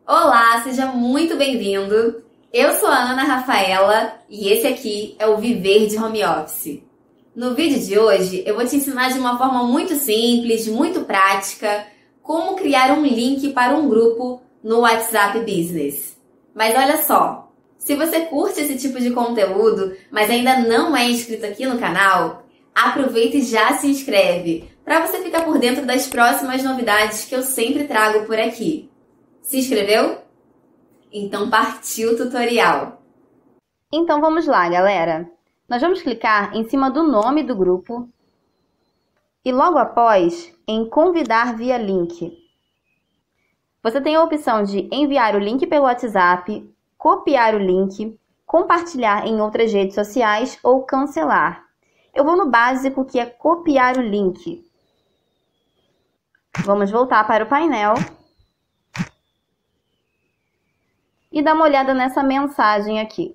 Olá, seja muito bem-vindo! Eu sou a Ana Rafaela e esse aqui é o Viver de Home Office. No vídeo de hoje eu vou te ensinar de uma forma muito simples, muito prática, como criar um link para um grupo no WhatsApp Business. Mas olha só, se você curte esse tipo de conteúdo, mas ainda não é inscrito aqui no canal, aproveita e já se inscreve, para você ficar por dentro das próximas novidades que eu sempre trago por aqui. Se inscreveu? Então partiu o tutorial! Então vamos lá, galera. Nós vamos clicar em cima do nome do grupo e logo após em convidar via link. Você tem a opção de enviar o link pelo WhatsApp, copiar o link, compartilhar em outras redes sociais ou cancelar. Eu vou no básico, que é copiar o link. Vamos voltar para o painel e dar uma olhada nessa mensagem aqui.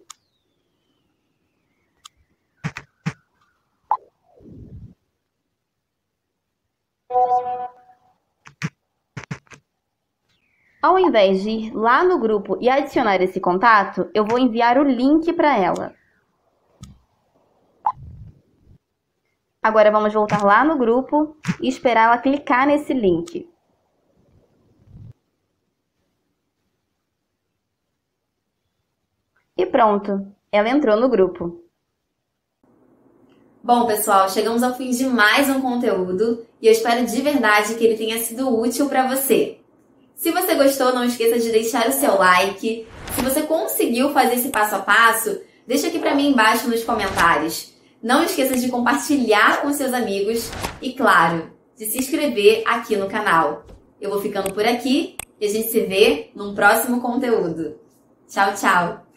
Ao invés de ir lá no grupo e adicionar esse contato, eu vou enviar o link para ela. Agora vamos voltar lá no grupo e esperar ela clicar nesse link. E pronto, ela entrou no grupo. Bom, pessoal, chegamos ao fim de mais um conteúdo e eu espero de verdade que ele tenha sido útil para você. Se você gostou, não esqueça de deixar o seu like. Se você conseguiu fazer esse passo a passo, deixa aqui para mim embaixo nos comentários. Não esqueça de compartilhar com seus amigos e, claro, de se inscrever aqui no canal. Eu vou ficando por aqui e a gente se vê num próximo conteúdo. Tchau, tchau!